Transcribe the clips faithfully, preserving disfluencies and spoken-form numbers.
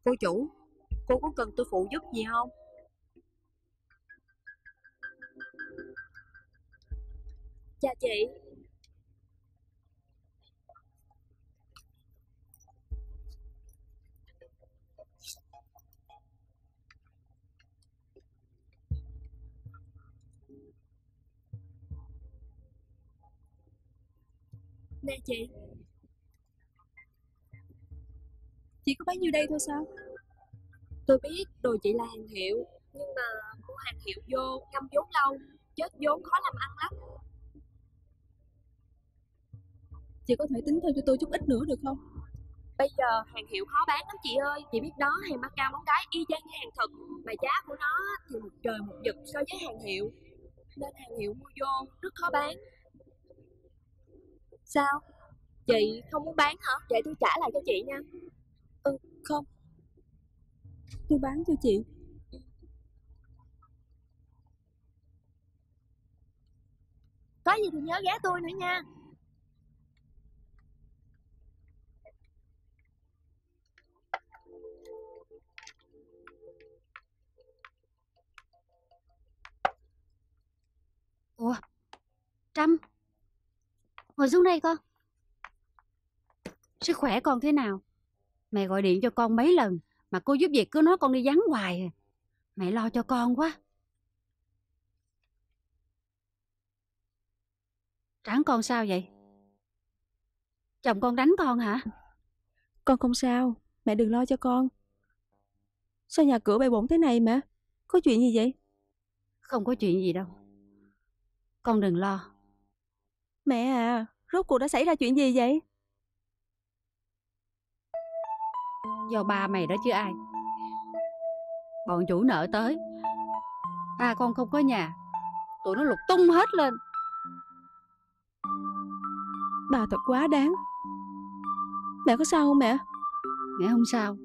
Cô chủ, cô có cần tôi phụ giúp gì không? Chào chị. Nè chị. Chỉ có bấy nhiêu đây thôi sao? Tôi biết đồ chị là hàng hiệu, nhưng mà mua hàng hiệu vô ngâm vốn lâu, chết vốn khó làm ăn lắm. Chị có thể tính thêm cho tôi chút ít nữa được không? Bây giờ hàng hiệu khó bán lắm chị ơi. Chị biết đó, hàng mang cao móng cái y chang như hàng thật, mà giá của nó thì một trời một vực so với hàng hiệu, nên hàng hiệu mua vô rất khó bán. Sao? Chị không muốn bán hả? Vậy tôi trả lại cho chị nha. Ừ, không, tôi bán cho chị. Có gì thì nhớ ghé tôi nữa nha. Ủa, Trâm, ngồi xuống đây con. Sức khỏe con thế nào? Mẹ gọi điện cho con mấy lần mà cô giúp việc cứ nói con đi vắng hoài à. Mẹ lo cho con quá. Tráng con sao vậy? Chồng con đánh con hả? Con không sao, mẹ đừng lo cho con. Sao nhà cửa bề bộn thế này mẹ? Có chuyện gì vậy? Không có chuyện gì đâu, con đừng lo. Mẹ à, rốt cuộc đã xảy ra chuyện gì vậy? Do ba mày đó chứ ai. Bọn chủ nợ tới, ba con không có nhà, tụi nó lục tung hết lên. Bà thật quá đáng. Mẹ có sao không mẹ? Mẹ không sao.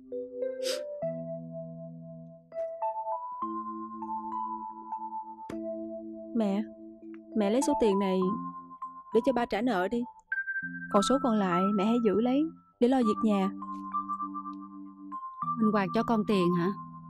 Mẹ, mẹ lấy số tiền này để cho ba trả nợ đi. Còn số còn lại mẹ hãy giữ lấy để lo việc nhà. Minh Hoàng cho con tiền hả?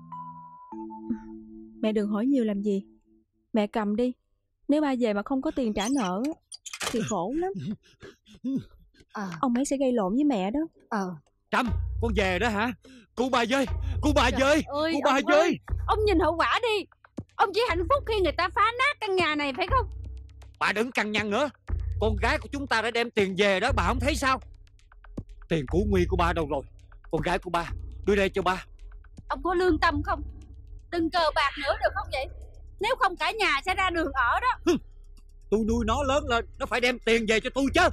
Mẹ đừng hỏi nhiều làm gì. Mẹ cầm đi. Nếu ba về mà không có tiền trả nợ thì khổ lắm. Ờ. Ông ấy sẽ gây lộn với mẹ đó. Ờ. Trâm, con về đó hả? Cô bà ơi, cô bà Trời ơi, ơi, cô bà ông ơi. ơi, ông nhìn hậu quả đi. Ông chỉ hạnh phúc khi người ta phá nát căn nhà này phải không? Bà đừng cằn nhằn nữa. Con gái của chúng ta đã đem tiền về đó, bà không thấy sao? Tiền của Nguy của ba đâu rồi? Con gái của ba, đưa đây cho ba. Ông có lương tâm không? Đừng cờ bạc nữa được không vậy? Nếu không cả nhà sẽ ra đường ở đó. Tôi nuôi nó lớn lên, nó phải đem tiền về cho tôi chứ.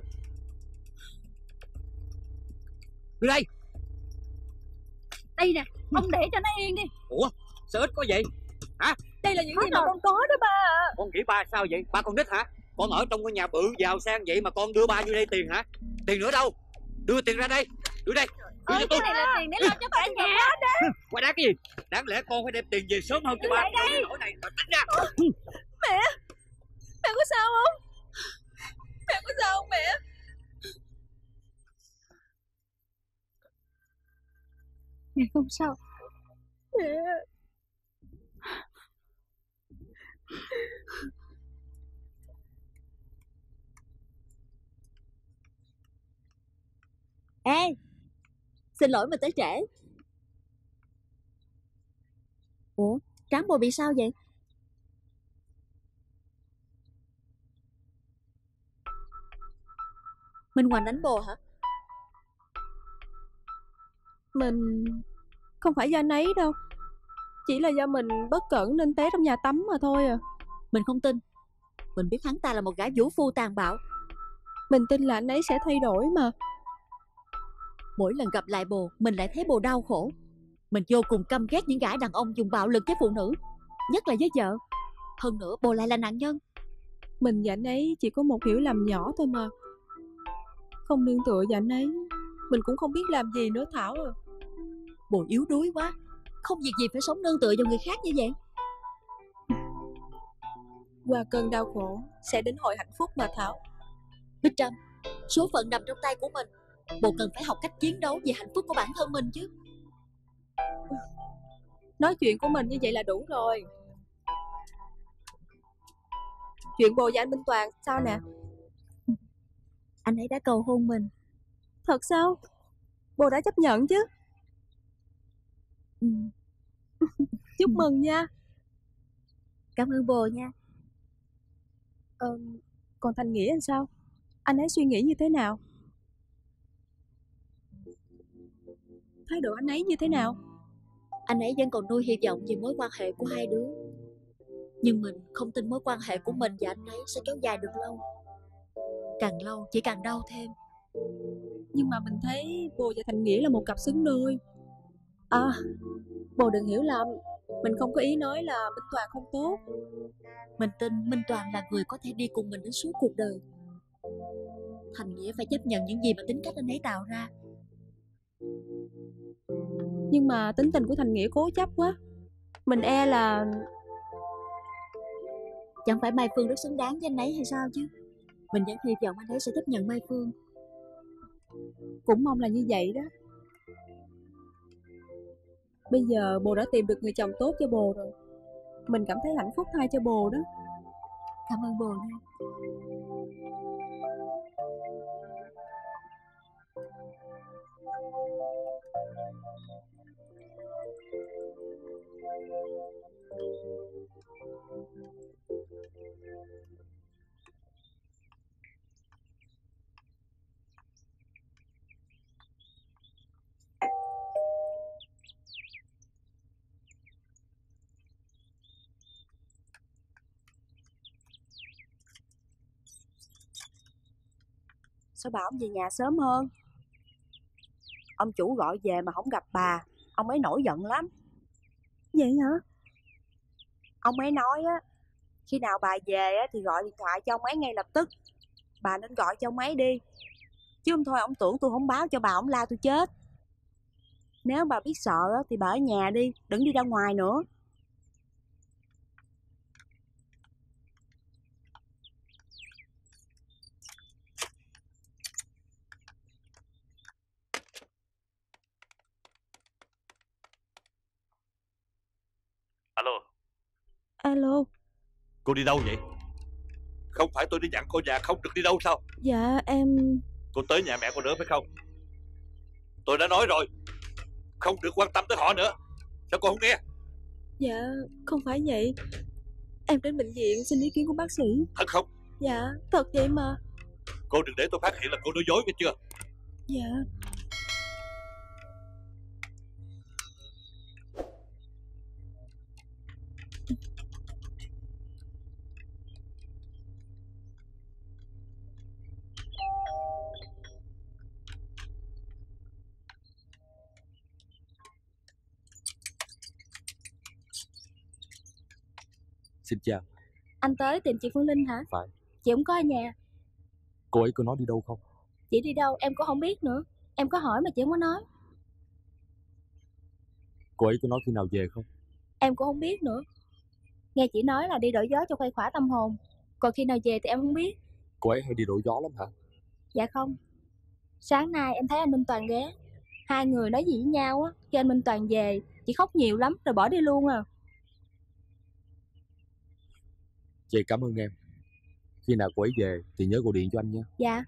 Đưa đây. Đây nè, ông để cho nó yên đi. Ủa, sao ít có vậy? Hả? Đây là những gì mà con có đó ba ạ. Con nghĩ ba sao vậy? Ba con nít hả? Con ở trong cái nhà bự giàu sang vậy mà con đưa ba vô đây tiền hả? Tiền nữa đâu? Đưa tiền ra đây. Đưa đây. Đưa Ơi, cái này là tiền để lo cho cả nhà. Quá đáng cái gì? Đáng lẽ con phải đem tiền về sớm hơn cho ba. Cái nỗi này mà tính ra. Mẹ, mẹ có sao không? Mẹ có sao không mẹ? Mẹ không sao. Mẹ. Ê, xin lỗi mình tới trễ. Ủa, Tráng Bồ bị sao vậy? Minh Hoàng đánh Bồ hả? Mình không phải do anh ấy đâu. Chỉ là do mình bất cẩn nên té trong nhà tắm mà thôi à. Mình không tin. Mình biết hắn ta là một gã vũ phu tàn bạo. Mình tin là anh ấy sẽ thay đổi mà. Mỗi lần gặp lại Bồ, mình lại thấy Bồ đau khổ. Mình vô cùng căm ghét những gã đàn ông dùng bạo lực với phụ nữ, nhất là với vợ. Hơn nữa Bồ lại là nạn nhân. Mình và anh ấy chỉ có một hiểu lầm nhỏ thôi mà. Không nương tựa vào anh ấy, mình cũng không biết làm gì nữa Thảo à. Bồ yếu đuối quá, không việc gì phải sống nương tựa vào người khác như vậy. Qua cơn đau khổ sẽ đến hồi hạnh phúc mà Thảo. Bích Trâm, số phận nằm trong tay của mình. Bồ cần phải học cách chiến đấu vì hạnh phúc của bản thân mình chứ. Nói chuyện của mình như vậy là đủ rồi. Chuyện bồ và anh Minh Toàn sao nè? Anh ấy đã cầu hôn mình. Thật sao? Bồ đã chấp nhận chứ? Ừ. Chúc mừng nha. Cảm ơn bồ nha. Ờ, còn Thành Nghĩa làm sao? Anh ấy suy nghĩ như thế nào? Thái độ anh ấy như thế nào? Anh ấy vẫn còn nuôi hy vọng về mối quan hệ của hai đứa. Nhưng mình không tin mối quan hệ của mình và anh ấy sẽ kéo dài được lâu. Càng lâu chỉ càng đau thêm. Nhưng mà mình thấy bồ và Thành Nghĩa là một cặp xứng đôi. À, bồ đừng hiểu lầm, mình không có ý nói là Minh Toàn không tốt. Mình tin Minh Toàn là người có thể đi cùng mình đến suốt cuộc đời. Thành Nghĩa phải chấp nhận những gì mà tính cách anh ấy tạo ra. Nhưng mà tính tình của Thành Nghĩa cố chấp quá. Mình e là... Chẳng phải Mai Phương rất xứng đáng với anh ấy hay sao chứ? Mình vẫn hy vọng anh ấy sẽ chấp nhận Mai Phương. Cũng mong là như vậy đó. Bây giờ bồ đã tìm được người chồng tốt cho bồ rồi. Mình cảm thấy hạnh phúc thay cho bồ đó. Cảm ơn bồ nha. Sao bà ông về nhà sớm hơn? Ông chủ gọi về mà không gặp bà, ông ấy nổi giận lắm. Vậy hả? Ông ấy nói á, khi nào bà về á, thì gọi điện thoại cho ông ấy ngay lập tức. Bà nên gọi cho ông ấy đi. Chứ không thôi ông tưởng tôi không báo cho bà, ông la tôi chết. Nếu bà biết sợ á, thì bà ở nhà đi, đừng đi ra ngoài nữa. Alo. Alo. Cô đi đâu vậy? Không phải tôi đi dặn cô nhà không được đi đâu sao? Dạ em... Cô tới nhà mẹ cô nữa phải không? Tôi đã nói rồi, không được quan tâm tới họ nữa. Sao cô không nghe? Dạ không phải vậy. Em đến bệnh viện xin ý kiến của bác sĩ. Thật không? Dạ thật vậy mà. Cô đừng để tôi phát hiện là cô nói dối nghe chưa? Dạ. Xin chào. Anh tới tìm chị Phương Linh hả? Phải. Chị không có ở nhà. Cô ấy có nói đi đâu không? Chị đi đâu em cũng không biết nữa. Em có hỏi mà chị không có nói. Cô ấy có nói khi nào về không? Em cũng không biết nữa. Nghe chị nói là đi đổi gió cho khuây khỏa tâm hồn. Còn khi nào về thì em không biết. Cô ấy hay đi đổi gió lắm hả? Dạ không. Sáng nay em thấy anh Minh Toàn ghé. Hai người nói gì với nhau á. Khi anh Minh Toàn về, chị khóc nhiều lắm rồi bỏ đi luôn à. Chị cảm ơn em. Khi nào cô ấy về thì nhớ gọi điện cho anh nha. Dạ.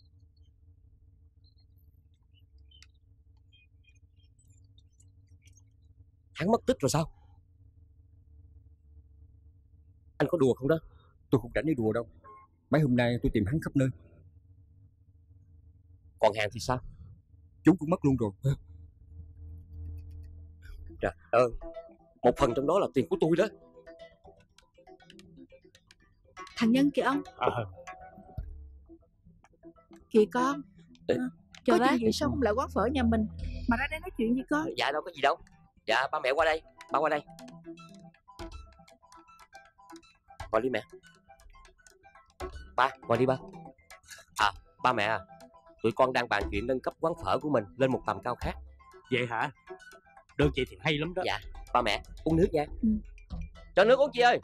Hắn mất tích rồi sao? Anh có đùa không đó? Tôi không rảnh đi đùa đâu. Mấy hôm nay tôi tìm hắn khắp nơi. Còn hàng thì sao? Chúng cũng mất luôn rồi. Trời ơi, một phần trong đó là tiền của tôi đó. Thằng Nhân kìa ông. À. Kìa con. Ê, có chuyện gì sao không lại quán phở nhà mình mà ra đây nói chuyện gì con? Dạ đâu có gì đâu. Dạ ba mẹ qua đây. Ba qua đây. Ngồi đi mẹ. Ba, ngồi đi ba. À, ba mẹ à, tụi con đang bàn chuyện nâng cấp quán phở của mình lên một tầm cao khác. Vậy hả? Đơn chị thì hay lắm đó. Dạ, ba mẹ uống nước nha. Ừ. Cho nước uống chị ơi.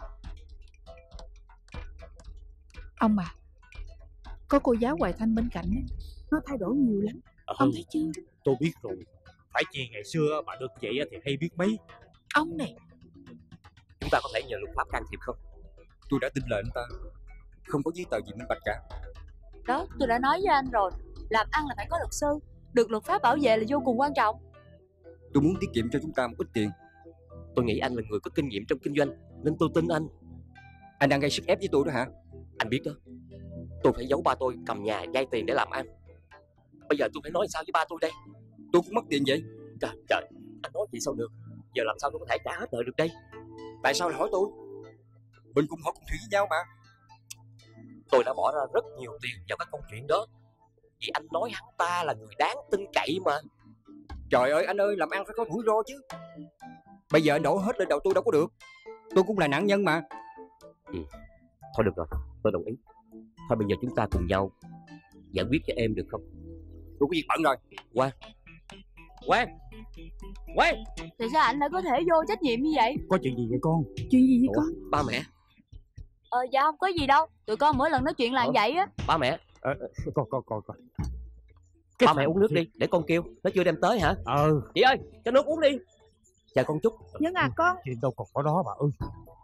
Ông à, có cô giáo Hoài Thanh bên cạnh ấy, nó thay đổi nhiều lắm. Ừ, Ông thấy chưa? tôi biết rồi. Phải chi ngày xưa bà được vậy thì hay biết mấy. Ông này. Chúng ta có thể nhờ luật pháp can thiệp không? Tôi đã tin lời anh ta. Không có giấy tờ gì minh bạch cả. Đó, tôi đã nói với anh rồi, làm ăn là phải có luật sư, được luật pháp bảo vệ là vô cùng quan trọng. Tôi muốn tiết kiệm cho chúng ta một ít tiền. Tôi nghĩ anh là người có kinh nghiệm trong kinh doanh, nên tôi tin anh. Anh đang gây sức ép với tôi đó hả? Anh biết đó, tôi phải giấu ba tôi cầm nhà vay tiền để làm ăn. Bây giờ tôi phải nói sao với ba tôi đây? Tôi cũng mất tiền vậy. Trời trời, anh nói gì sao được? Giờ làm sao tôi có thể trả hết nợ được đây? Tại sao lại hỏi tôi? Mình cùng họ cùng thủy với nhau mà. Tôi đã bỏ ra rất nhiều tiền vào các câu chuyện đó, vì anh nói hắn ta là người đáng tin cậy mà. Trời ơi anh ơi, làm ăn phải có rủi ro chứ. Bây giờ anh đổ hết lên đầu tôi đâu có được. Tôi cũng là nạn nhân mà. Ừ. Thôi được rồi, tôi đồng ý. Thôi bây giờ chúng ta cùng nhau giải quyết cho em được không? Tôi có việc bận rồi. Quang Quang Quang Tại sao anh lại có thể vô trách nhiệm như vậy? Có chuyện gì vậy con? Chuyện gì vậy Ủa, con? Ba mẹ. Ờ dạ không có gì đâu, tụi con mỗi lần nói chuyện là như vậy á. Ba mẹ. Ờ, con con con con. Ba mẹ uống nước đi, để con kêu. Nó chưa đem tới hả? Ờ. Chị ơi, cho nước uống đi. Chờ con chút. Nhưng à con. Chuyện đâu còn có đó bà ơi.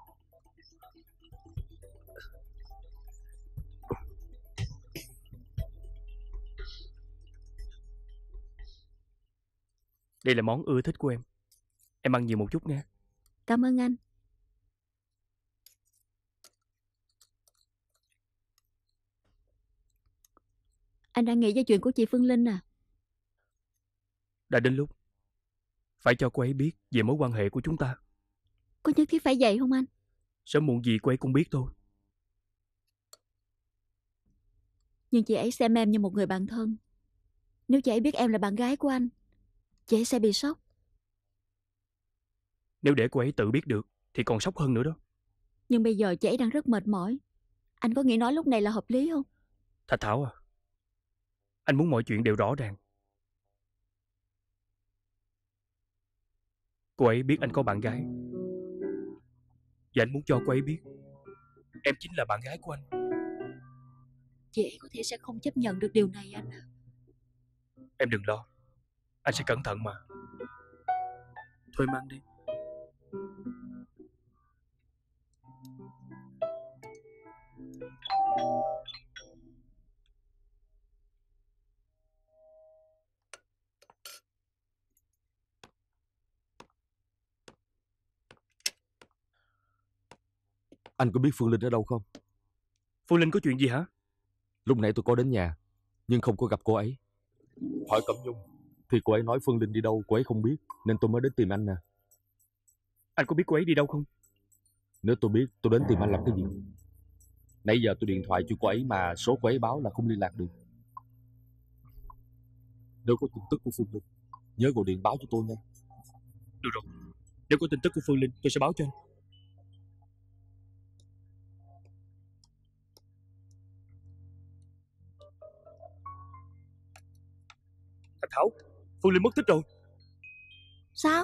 Đây là món ưa thích của em. Em ăn nhiều một chút nha. Cảm ơn anh. Anh đang nghĩ về chuyện của chị Phương Linh à? Đã đến lúc phải cho cô ấy biết về mối quan hệ của chúng ta. Có nhất thiết phải vậy không anh? Sớm muộn gì cô ấy cũng biết thôi. Nhưng chị ấy xem em như một người bạn thân. Nếu chị ấy biết em là bạn gái của anh, chị ấy sẽ bị sốc. Nếu để cô ấy tự biết được thì còn sốc hơn nữa đó. Nhưng bây giờ chị ấy đang rất mệt mỏi. Anh có nghĩ nói lúc này là hợp lý không? Thạch Thảo à, anh muốn mọi chuyện đều rõ ràng. Cô ấy biết anh có bạn gái, và anh muốn cho cô ấy biết em chính là bạn gái của anh. Chị ấy có thể sẽ không chấp nhận được điều này anh à. Em đừng lo, anh sẽ cẩn thận mà. Thôi mang đi. Anh có biết Phương Linh ở đâu không? Phương Linh có chuyện gì hả? Lúc nãy tôi có đến nhà, nhưng không có gặp cô ấy. Hỏi Cẩm Nhung thì cô ấy nói Phương Linh đi đâu cô ấy không biết, nên tôi mới đến tìm anh nè. Anh có biết cô ấy đi đâu không? Nếu tôi biết, tôi đến tìm anh làm cái gì? Nãy giờ tôi điện thoại cho cô ấy mà số cô ấy báo là không liên lạc được. Nếu có tin tức của Phương Linh, nhớ gọi điện báo cho tôi nha. Được rồi, nếu có tin tức của Phương Linh tôi sẽ báo cho anh. Thạch Thảo, Phương Linh mất tích rồi. Sao?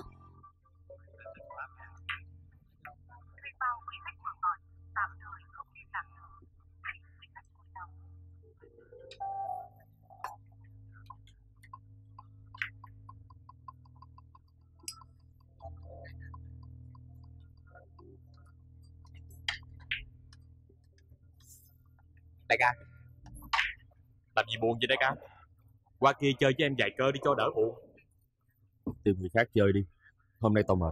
Đại ca, làm gì buồn vậy đại ca? Qua kia chơi với em vài cơ đi cho đỡ buồn. Tìm người khác chơi đi, hôm nay tao mệt.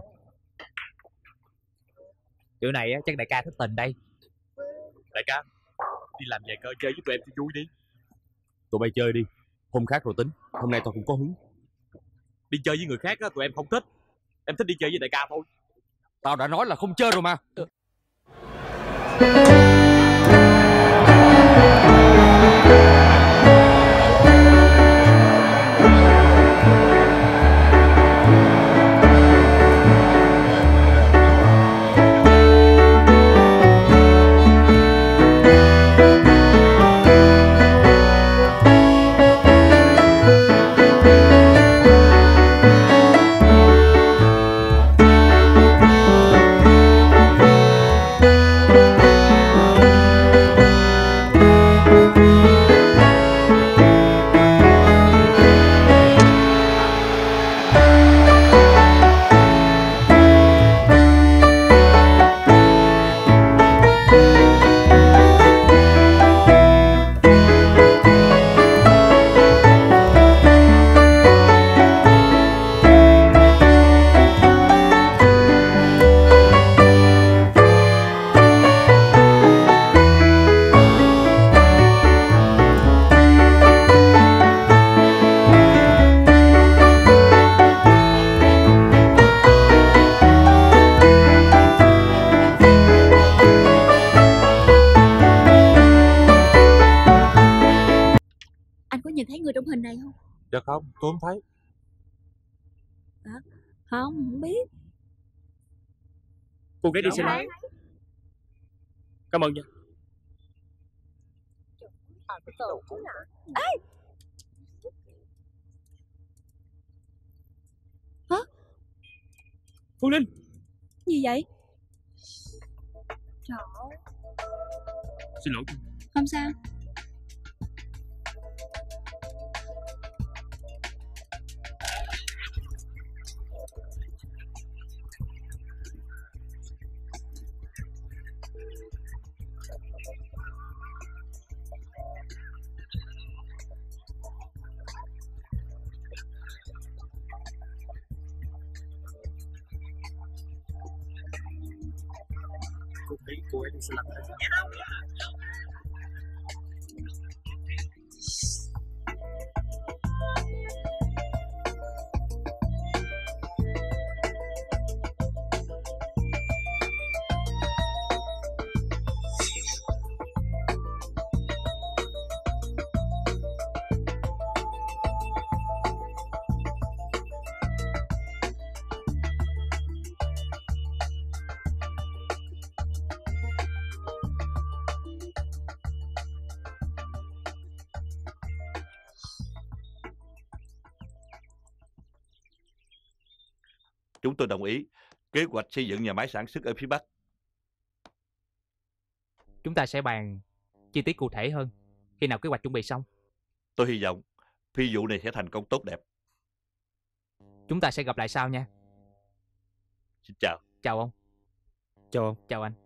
Kiểu này á, chắc đại ca thất tình đây. Đại ca, đi làm vài cơ chơi với tụi em cho vui đi. Tụi bay chơi đi, hôm khác rồi tính. Hôm nay tao cũng có hứng. Đi chơi với người khác á, tụi em không thích. Em thích đi chơi với đại ca thôi. Tao đã nói là không chơi rồi mà. Dạ không, tôi không thấy. Hả? Không, không biết. Cô gái đi xe lăn. Cảm ơn nha. Ê! Hả? Phương Linh. Gì vậy? Trời ơi. Xin lỗi. Không sao. Cô thấy cô ấy đi xe lăn. Chúng tôi đồng ý kế hoạch xây dựng nhà máy sản xuất ở phía Bắc. Chúng ta sẽ bàn chi tiết cụ thể hơn khi nào kế hoạch chuẩn bị xong. Tôi hy vọng phi vụ này sẽ thành công tốt đẹp. Chúng ta sẽ gặp lại sau nha. Xin chào. Chào ông. Chào ông. Chào anh.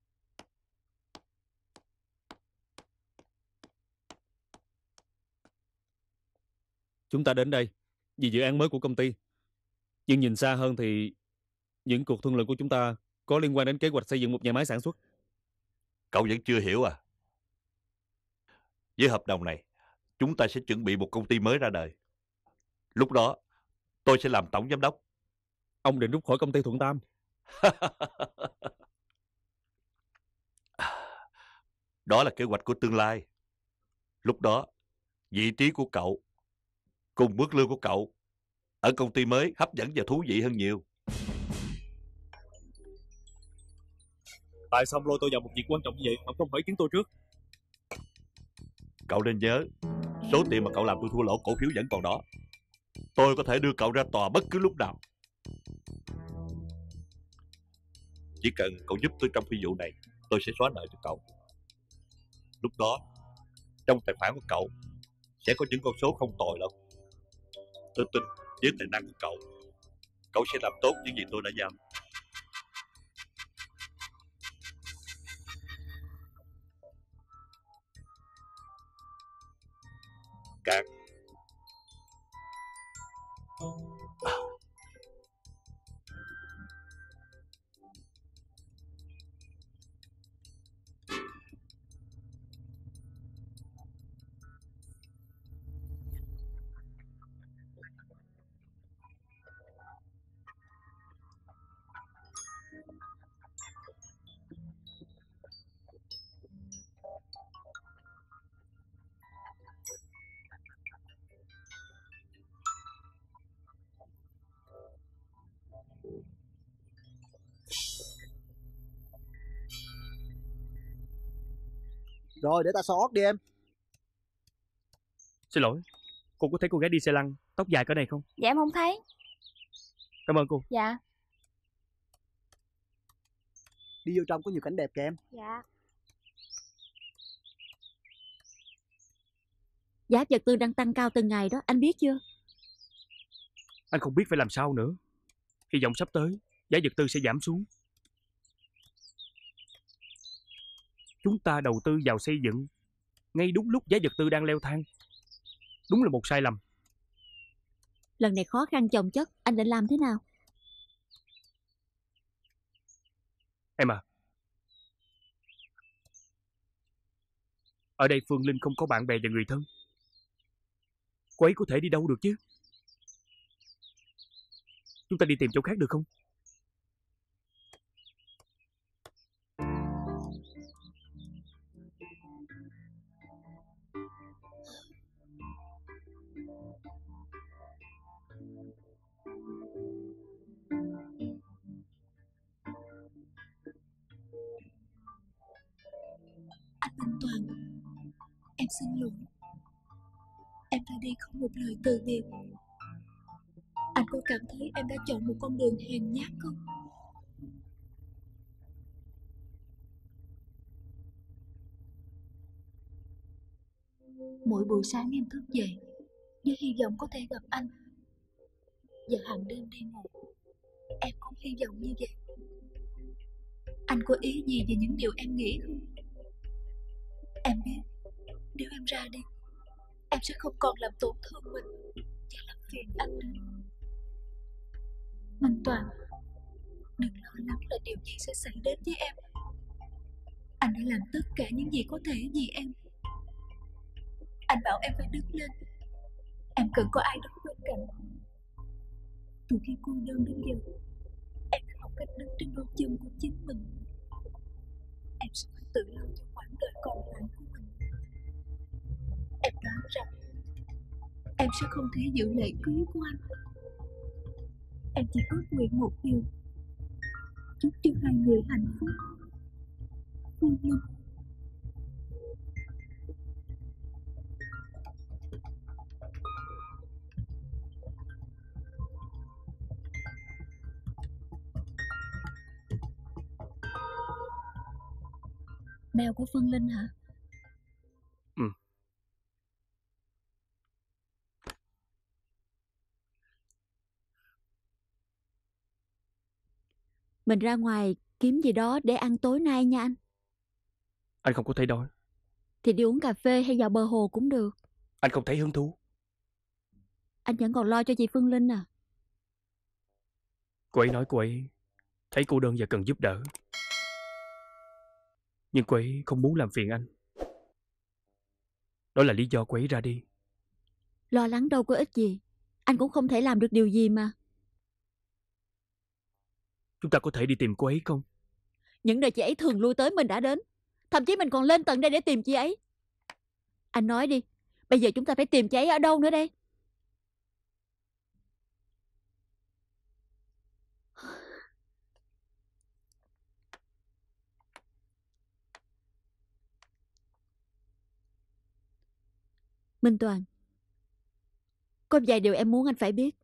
Chúng ta đến đây vì dự án mới của công ty. Nhưng nhìn xa hơn thì những cuộc thương lượng của chúng ta có liên quan đến kế hoạch xây dựng một nhà máy sản xuất. Cậu vẫn chưa hiểu à? Với hợp đồng này, chúng ta sẽ chuẩn bị một công ty mới ra đời. Lúc đó, tôi sẽ làm tổng giám đốc. Ông định rút khỏi công ty Thuận Tam? Đó là kế hoạch của tương lai. Lúc đó, vị trí của cậu cùng mức lương của cậu ở công ty mới hấp dẫn và thú vị hơn nhiều. Tại sao ông lôi tôi vào một việc quan trọng như vậy mà không hỏi kiến tôi trước? Cậu nên nhớ, số tiền mà cậu làm tôi thua lỗ cổ phiếu vẫn còn đó. Tôi có thể đưa cậu ra tòa bất cứ lúc nào. Chỉ cần cậu giúp tôi trong phi vụ này, tôi sẽ xóa nợ cho cậu. Lúc đó, trong tài khoản của cậu sẽ có những con số không tồi đâu. Tôi tin với tài năng của cậu, cậu sẽ làm tốt những gì tôi đã giao. Cạn. Rồi để ta xót đi em. Xin lỗi, cô có thấy cô gái đi xe lăn tóc dài cỡ này không? Dạ em không thấy. Cảm ơn cô. Dạ. Đi vô trong có nhiều cảnh đẹp kìa em. Dạ. Giá vật tư đang tăng cao từng ngày đó, anh biết chưa? Anh không biết phải làm sao nữa. Hy vọng sắp tới giá vật tư sẽ giảm xuống. Chúng ta đầu tư vào xây dựng ngay đúng lúc giá vật tư đang leo thang. Đúng là một sai lầm. Lần này khó khăn chồng chất, anh định làm thế nào? Em à, ở đây Phương Linh không có bạn bè và người thân. Cô ấy có thể đi đâu được chứ? Chúng ta đi tìm chỗ khác được không? Em xin lỗi. Em ra đi không một lời từ biệt. Anh có cảm thấy em đã chọn một con đường hèn nhát không? Mỗi buổi sáng em thức dậy với hy vọng có thể gặp anh, và hàng đêm đi ngủ em cũng hy vọng như vậy. Anh có ý gì về những điều em nghĩ không? Em biết nếu em ra đi, em sẽ không còn làm tổn thương mình và làm phiền anh nữa. Minh Toàn, đừng lo lắng là điều gì sẽ xảy đến với em. Anh đã làm tất cả những gì có thể vì em. Anh bảo em phải đứng lên. Em cần có ai đứng bên cạnh. Từ khi cô đơn đến giờ, em đã học cách đứng trên đôi chân của chính mình. Em sẽ phải tự lo cho quãng đời còn lại của mình. Em nói rằng em sẽ không thể giữ lễ cưới của anh. Em chỉ ước nguyện một điều: chúc cho hai người hạnh phúc. Phương Linh. Mail của Phương Linh hả? Ừ. Mình ra ngoài kiếm gì đó để ăn tối nay nha anh. Anh không có thấy đói. Thì đi uống cà phê hay dạo bờ hồ cũng được. Anh không thấy hứng thú. Anh vẫn còn lo cho chị Phương Linh à? Cô ấy nói cô ấy thấy cô đơn và cần giúp đỡ, nhưng cô ấy không muốn làm phiền anh. Đó là lý do cô ấy ra đi. Lo lắng đâu có ích gì. Anh cũng không thể làm được điều gì mà. Chúng ta có thể đi tìm cô ấy không? Những nơi chị ấy thường lui tới mình đã đến. Thậm chí mình còn lên tận đây để tìm chị ấy. Anh nói đi, bây giờ chúng ta phải tìm chị ấy ở đâu nữa đây? Minh Toàn, có vài điều em muốn anh phải biết.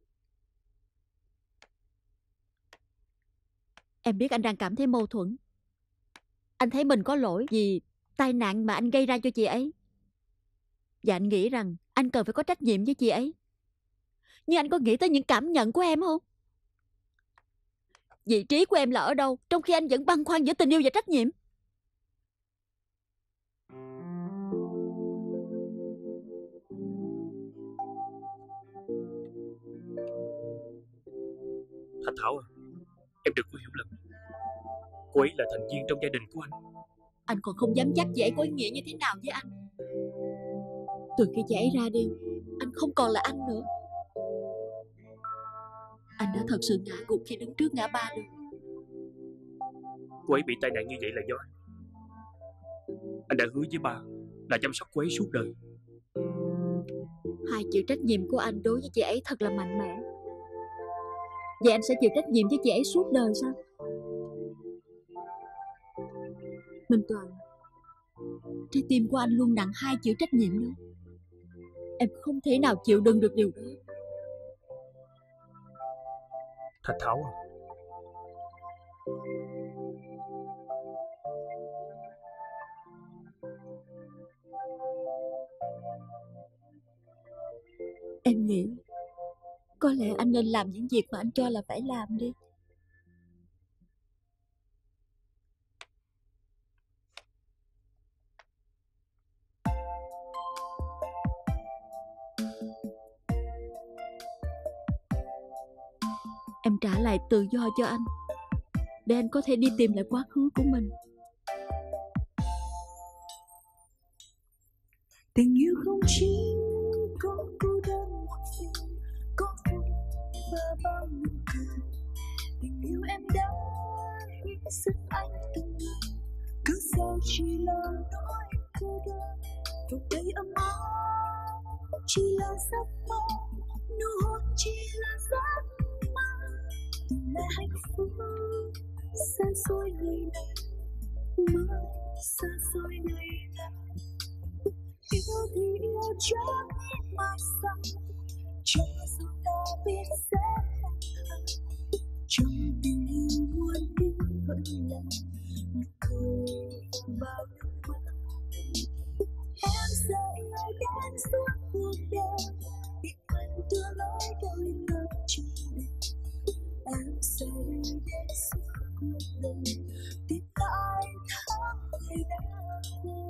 Em biết anh đang cảm thấy mâu thuẫn. Anh thấy mình có lỗi vì tai nạn mà anh gây ra cho chị ấy. Và anh nghĩ rằng anh cần phải có trách nhiệm với chị ấy. Nhưng anh có nghĩ tới những cảm nhận của em không? Vị trí của em là ở đâu, trong khi anh vẫn băn khoăn giữa tình yêu và trách nhiệm? Thanh Thảo à, em đừng có hiểu lầm. Cô ấy là thành viên trong gia đình của anh. Anh còn không dám chắc chị ấy có ý nghĩa như thế nào với anh. Từ khi chị ấy ra đi, anh không còn là anh nữa. Anh đã thật sự ngã gục khi đứng trước ngã ba đường. Cô ấy bị tai nạn như vậy là do anh. Anh đã hứa với ba là chăm sóc cô ấy suốt đời. Hai chịu trách nhiệm của anh đối với chị ấy thật là mạnh mẽ. Vậy anh sẽ chịu trách nhiệm với chị ấy suốt đời sao? Minh Toàn, trái tim của anh luôn nặng hai chịu trách nhiệm đó. Em không thể nào chịu đựng được điều đó. Thanh Thảo à, em nghĩ có lẽ anh nên làm những việc mà anh cho là phải làm đi. Em trả lại tự do cho anh, để anh có thể đi tìm lại quá khứ của mình. Tình yêu không chỉ có cô đơn một mình, có vui và bao nụ cười. Tình yêu em đã hy sinh anh từng ngày, cứ sao chỉ là nỗi cô đơn. Vòng tay ấm áp chỉ là giấc mơ, nụ hôn chỉ là giấc mơ. Tìm lại hạnh phúc xa xôi ngày này, mới xa xôi ngày này. Yêu thì yêu cho biết mai sau, cho dù ta biết sẽ không thành. Trong tình yêu muôn điều vẫn là nụ cười và bao nước mắt. Em sẽ yêu đến suốt cuộc đời, vì anh đưa lối đôi ta chung đời. Em sẽ yêu đến suốt cuộc đời, tìm lại tháng ngày đã qua.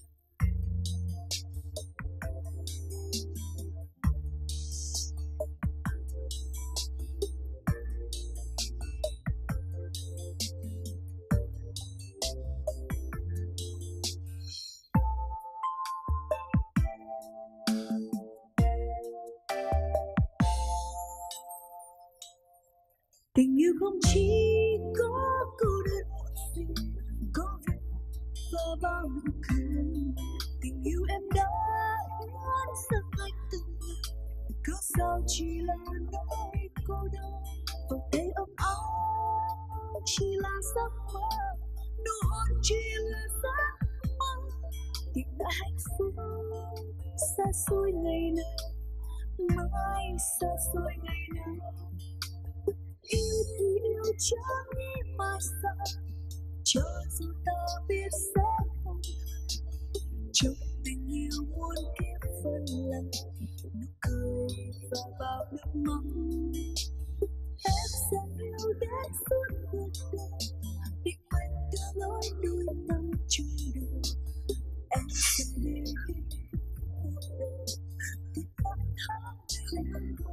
Tình yêu không chỉ có cô đơn một mình, có việc và bao nụ cười. Tình yêu em đã hiến dâng anh từng ngày, cớ sao chỉ là nỗi cô đơn. Vòng tay ấm áp chỉ là giấc mơ, nụ hôn chỉ là giấc mơ. Tìm lại hạnh phúc xa xôi ngày nào, mãi xa xôi ngày nào. Yêu thì yêu chẳng nghĩ mai sau, cho dù ta biết sẽ không thành. Trong tình yêu muôn kiếp phân lần, nụ cười và bao nước mắt. Em sẽ yêu đến suốt cuộc đời, định mệnh đưa lối đôi ta chung đường. Em sẽ đi cuộc đời, tìm lại tháng ngày qua.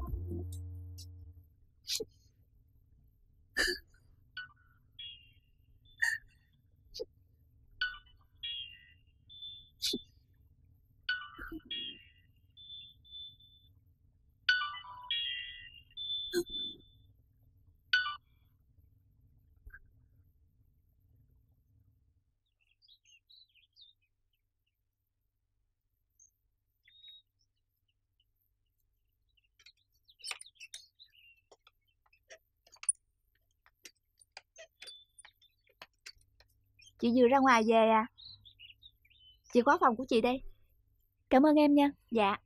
Chị vừa ra ngoài về à? Chìa khóa phòng của chị đây. Cảm ơn em nha. Dạ.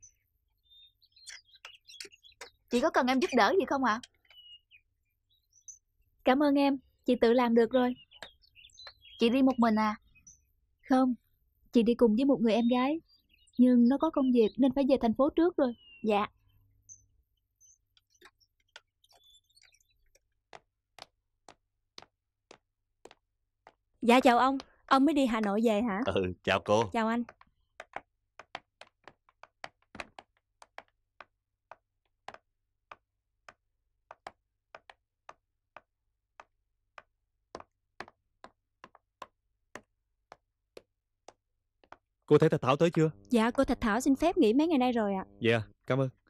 Chị có cần em giúp đỡ gì không ạ? Cảm ơn em, chị tự làm được rồi. Chị đi một mình à? Không, chị đi cùng với một người em gái. Nhưng nó có công việc nên phải về thành phố trước rồi. Dạ. Dạ chào ông, ông mới đi Hà Nội về hả? Ừ, chào cô. Chào anh. Cô thấy Thạch Thảo tới chưa? Dạ, cô Thạch Thảo xin phép nghỉ mấy ngày nay rồi ạ. Dạ, cảm ơn.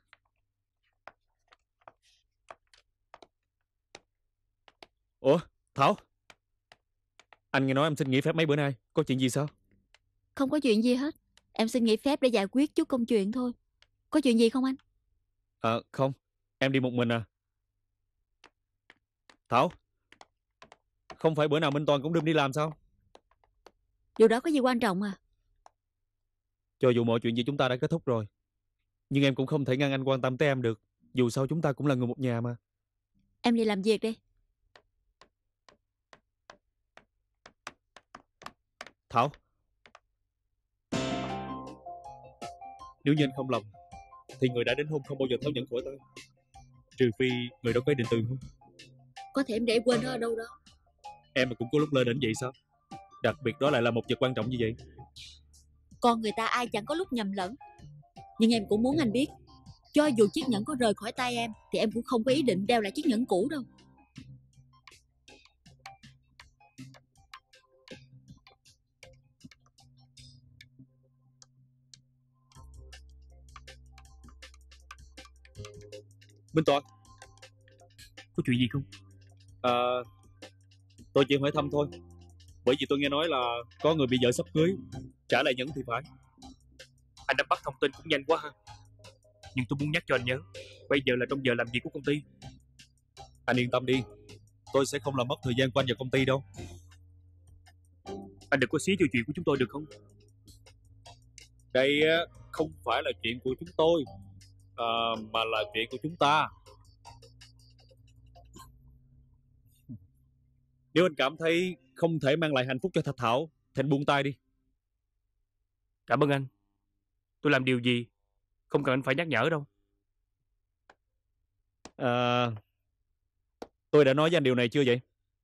Ủa, Thảo? Anh nghe nói em xin nghỉ phép mấy bữa nay, có chuyện gì sao? Không có chuyện gì hết. Em xin nghỉ phép để giải quyết chút công chuyện thôi. Có chuyện gì không anh? À, không, em đi một mình à. Thảo, không phải bữa nào Minh Toàn cũng đêm đi làm sao? Điều đó có gì quan trọng à? Cho dù mọi chuyện gì chúng ta đã kết thúc rồi, nhưng em cũng không thể ngăn anh quan tâm tới em được. Dù sao chúng ta cũng là người một nhà mà. Em đi làm việc đi. Thảo, nếu như anh không lầm thì người đã đến hôn không bao giờ tháo nhẫn khỏi tay, trừ phi người đó có ý định từ hôn. Có thể em để quên nó ở đâu đó. Em mà cũng có lúc lơ đễnh vậy sao? Đặc biệt đó lại là một vật quan trọng như vậy. Con người ta ai chẳng có lúc nhầm lẫn. Nhưng em cũng muốn anh biết, cho dù chiếc nhẫn có rời khỏi tay em thì em cũng không có ý định đeo lại chiếc nhẫn cũ đâu. Minh Toàn, có chuyện gì không? À, tôi chỉ hỏi thăm thôi. Bởi vì tôi nghe nói là có người bị vợ sắp cưới trả lại nhẫn thì phải. Anh đã bắt thông tin cũng nhanh quá ha. Nhưng tôi muốn nhắc cho anh nhớ, bây giờ là trong giờ làm việc của công ty. Anh yên tâm đi, tôi sẽ không làm mất thời gian của anh vào công ty đâu. Anh đừng có xía vô chuyện của chúng tôi được không? Đây á, không phải là chuyện của chúng tôi, à, mà là chuyện của chúng ta. Nếu anh cảm thấy không thể mang lại hạnh phúc cho Thạch Thảo thì anh buông tay đi. Cảm ơn anh. Tôi làm điều gì không cần anh phải nhắc nhở đâu. À, tôi đã nói với anh điều này chưa vậy?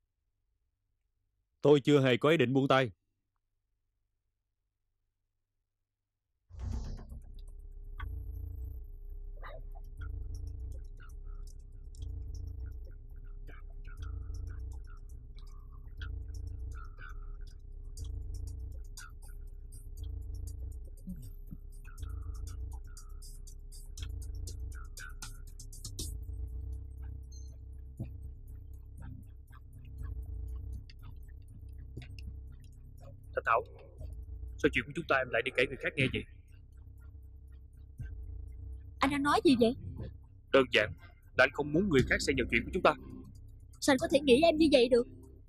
Tôi chưa hề có ý định buông tay. Thạch Thảo, sao chuyện của chúng ta em lại đi kể người khác nghe vậy? Anh đang nói gì vậy? Đơn giản là anh không muốn người khác xây dựng chuyện của chúng ta. Sao anh có thể nghĩ em như vậy được?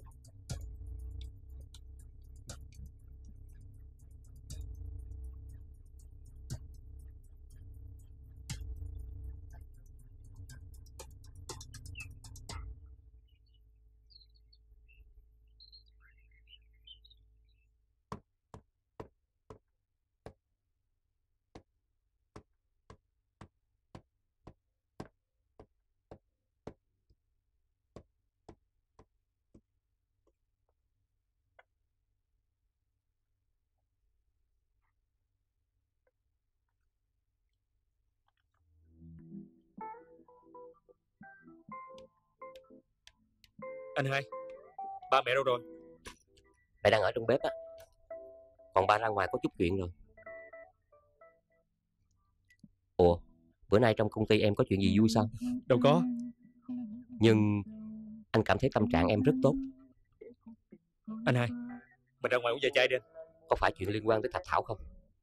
Anh hai, ba mẹ đâu rồi? Mẹ đang ở trong bếp á. Còn ba ra ngoài có chút chuyện rồi. Ủa, bữa nay trong công ty em có chuyện gì vui sao? Đâu có. Nhưng anh cảm thấy tâm trạng em rất tốt. Anh hai, mình ra ngoài uống vài chai đi anh. Có phải chuyện liên quan tới Thạch Thảo không?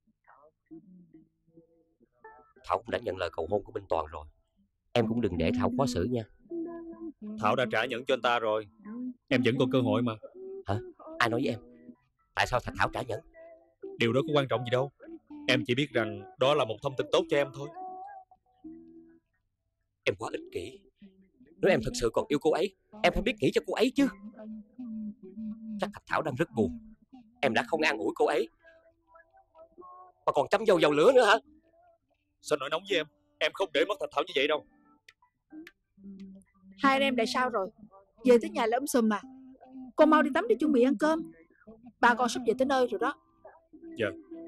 Thảo cũng đã nhận lời cầu hôn của Minh Toàn rồi. Em cũng đừng để Thảo khó xử nha. Thảo đã trả nhẫn cho anh ta rồi. Em vẫn còn cơ hội mà. Hả? Ai nói với em? Tại sao Thạch Thảo trả nhẫn? Điều đó có quan trọng gì đâu. Em chỉ biết rằng đó là một thông tin tốt cho em thôi. Em quá ích kỷ. Nếu em thật sự còn yêu cô ấy, em phải biết nghĩ cho cô ấy chứ. Chắc Thạch Thảo đang rất buồn. Em đã không an ủi cô ấy, mà còn chấm dầu vào lửa nữa hả? Sao nổi nóng với em? Em không để mất Thạch Thảo như vậy đâu. Hai anh em lại sao rồi? Về tới nhà là um sùm mà. Con mau đi tắm để chuẩn bị ăn cơm. Ba con sắp về tới nơi rồi đó. Dạ.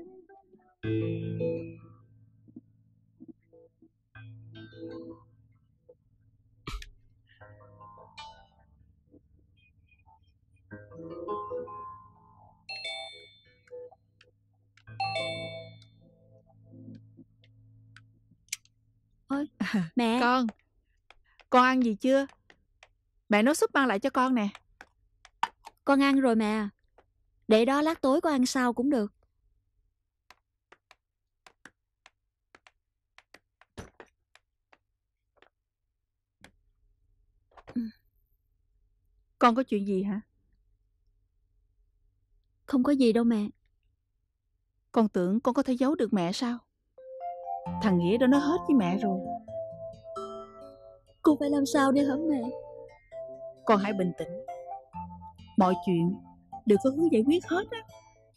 Ôi, mẹ. Con, con ăn gì chưa? Mẹ nấu súp mang lại cho con nè. Con ăn rồi mẹ. Để đó lát tối con ăn sau cũng được. Con có chuyện gì hả? Không có gì đâu mẹ. Con tưởng con có thể giấu được mẹ sao? Thằng Nghĩa đã nói hết với mẹ rồi. Con phải làm sao đây hả mẹ? Con hãy bình tĩnh. Mọi chuyện đều có hướng giải quyết hết á.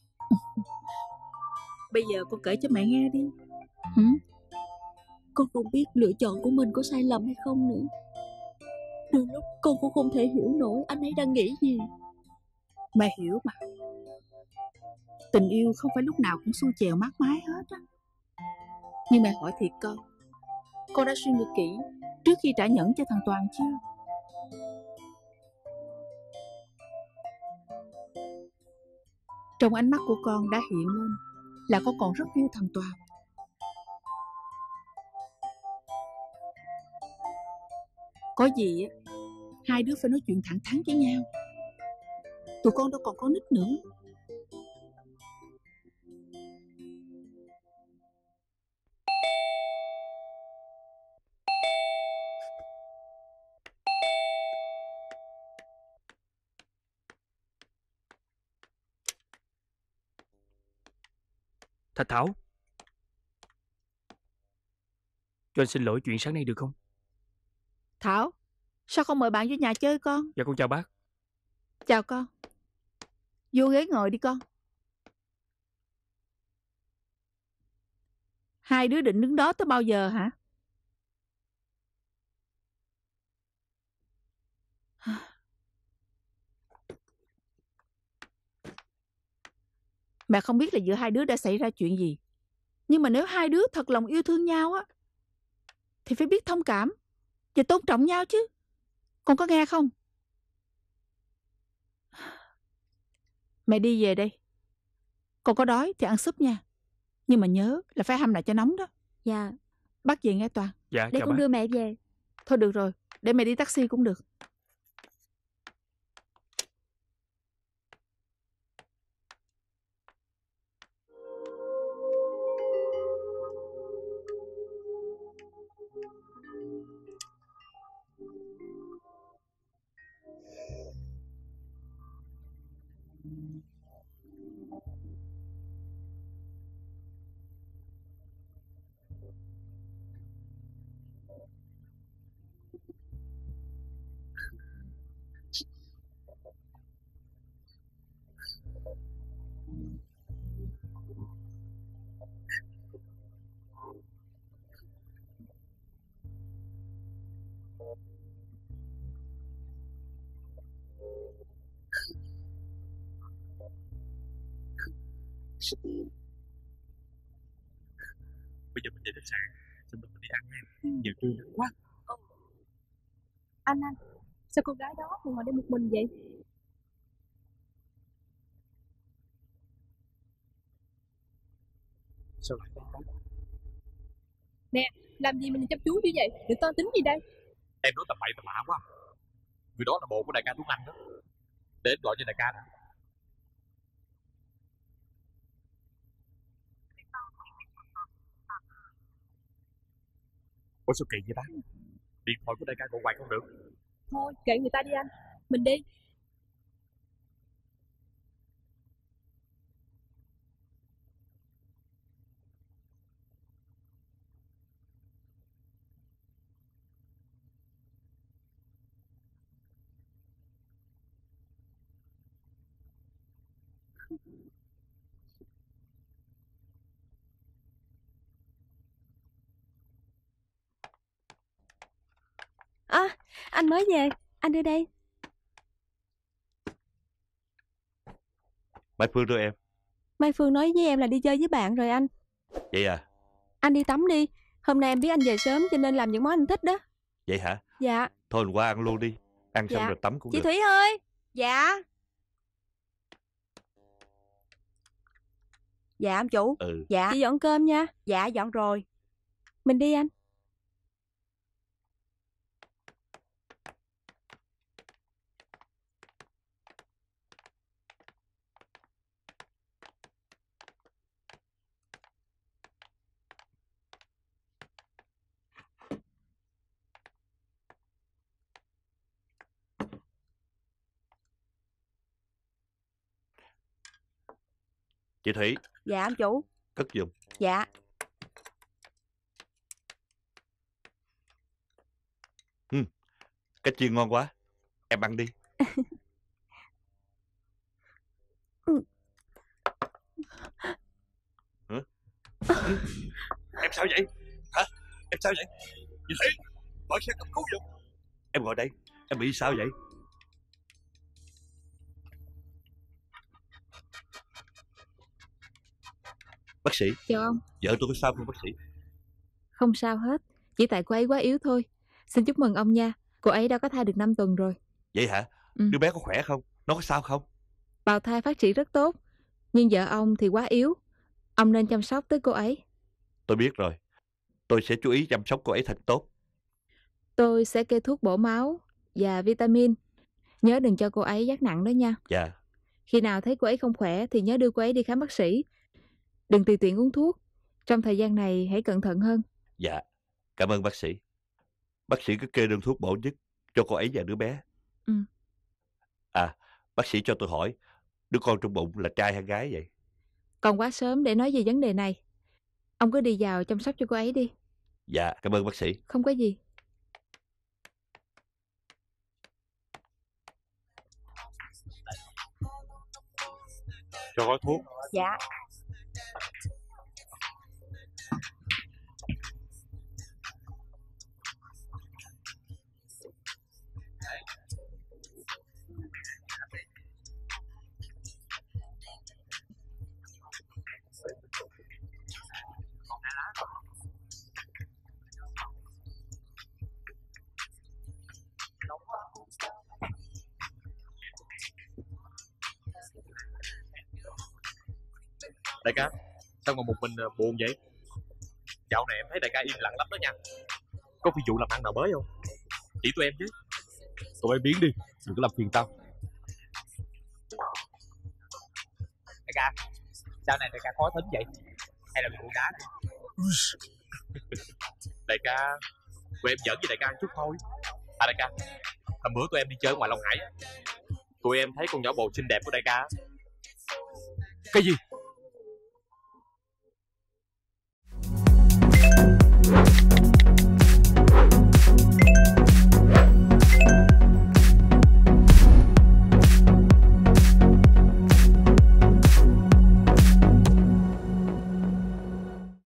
Bây giờ con kể cho mẹ nghe đi. Hử? Con không biết lựa chọn của mình có sai lầm hay không nữa. Đôi lúc con cũng không thể hiểu nổi anh ấy đang nghĩ gì. Mẹ hiểu mà. Tình yêu không phải lúc nào cũng xuôi chèo mát mái hết á. Nhưng mẹ hỏi thiệt con, con đã suy nghĩ kỹ trước khi trả nhẫn cho thằng Toàn chưa? Trong ánh mắt của con đã hiện lên là con còn rất yêu thằng Toàn. Có gì á, hai đứa phải nói chuyện thẳng thắn với nhau. Tụi con đâu còn có nít nữa. Thạch Thảo, Cho anh xin lỗi chuyện sáng nay được không? Thảo, sao không mời bạn vô nhà chơi con? Dạ con chào bác. Chào con. Vô ghế ngồi đi con. Hai đứa định đứng đó tới bao giờ hả? Mẹ không biết là giữa hai đứa đã xảy ra chuyện gì. Nhưng mà nếu hai đứa thật lòng yêu thương nhau á, thì phải biết thông cảm và tôn trọng nhau chứ. Con có nghe không? Mẹ đi về đây. Con có đói thì ăn súp nha. Nhưng mà nhớ là phải hâm lại cho nóng đó. Dạ. Bác về nghe Toàn. Dạ, để chào con bác. đưa mẹ về. Thôi được rồi, để mẹ đi taxi cũng được. Bây giờ mình về khách sạn, xong rồi mình đi ăn nha. Giờ trưa nắng quá. Anh anh, sao cô gái đó mà ngồi đây một mình vậy? Sao lại không? Nè, làm gì mình chăm chú như vậy? Đừng toan tính gì đây? Em nói tầm bậy tầm bạ quá. Người đó là bồ của đại ca Tuấn Anh đó. Để em gọi cho đại ca nè. Ủa sao kỳ vậy ta? Điện thoại của đại ca gọi hoài không được. Thôi, kệ người ta đi anh. Mình đi. À, anh mới về. Anh đưa đây. Mai Phương đưa em. Mai Phương nói với em là đi chơi với bạn rồi anh. Vậy à? Anh đi tắm đi. Hôm nay em biết anh về sớm cho nên làm những món anh thích đó. Vậy hả? Dạ. Thôi mình qua ăn luôn đi. Ăn xong Dạ. rồi tắm cũng Chị được. Thủy ơi. Dạ. Dạ ông chủ. Ừ. Dạ. Chị dọn cơm nha. Dạ dọn rồi. Mình đi anh. Chị Thủy. Dạ ông chủ. Cất giùm. Dạ. Ừ. Cái chiên ngon quá. Em ăn đi. Hả? Em sao vậy? Hả? Em sao vậy? Chị Thủy, gọi xe cấp cứu giùm. Em gọi đây. Em bị sao vậy? Bác sĩ. Chào ông. Vợ tôi có sao không bác sĩ? Không sao hết. Chỉ tại cô ấy quá yếu thôi. Xin chúc mừng ông nha. Cô ấy đã có thai được năm tuần rồi. Vậy hả? Ừ. Đứa bé có khỏe không? Nó có sao không? Bào thai phát triển rất tốt. Nhưng vợ ông thì quá yếu. Ông nên chăm sóc tới cô ấy. Tôi biết rồi. Tôi sẽ chú ý chăm sóc cô ấy thật tốt. Tôi sẽ kê thuốc bổ máu và vitamin. Nhớ đừng cho cô ấy gác nặng đó nha. Dạ. Khi nào thấy cô ấy không khỏe thì nhớ đưa cô ấy đi khám bác sĩ. Đừng tùy tiện uống thuốc. Trong thời gian này hãy cẩn thận hơn. Dạ. Cảm ơn bác sĩ. Bác sĩ cứ kê đơn thuốc bổ nhất cho cô ấy và đứa bé. Ừ. À, bác sĩ cho tôi hỏi, đứa con trong bụng là trai hay gái vậy? Còn quá sớm để nói về vấn đề này. Ông cứ đi vào chăm sóc cho cô ấy đi. Dạ, cảm ơn bác sĩ. Không có gì. Cho gói thuốc. Dạ. Đại ca, sao ngồi một mình buồn vậy? Dạo này em thấy đại ca im lặng lắm đó nha. Có phi vụ làm ăn nào mới không? Chỉ tụi em chứ. Tụi em biến đi, đừng có làm phiền tao. Đại ca, sao này đại ca khó tính vậy? Hay là bị củ đá này? Đại ca, tụi em giỡn với đại ca chút thôi. À đại ca, hôm bữa tụi em đi chơi ngoài Long Hải, tụi em thấy con nhỏ bồ xinh đẹp của đại ca. Cái gì?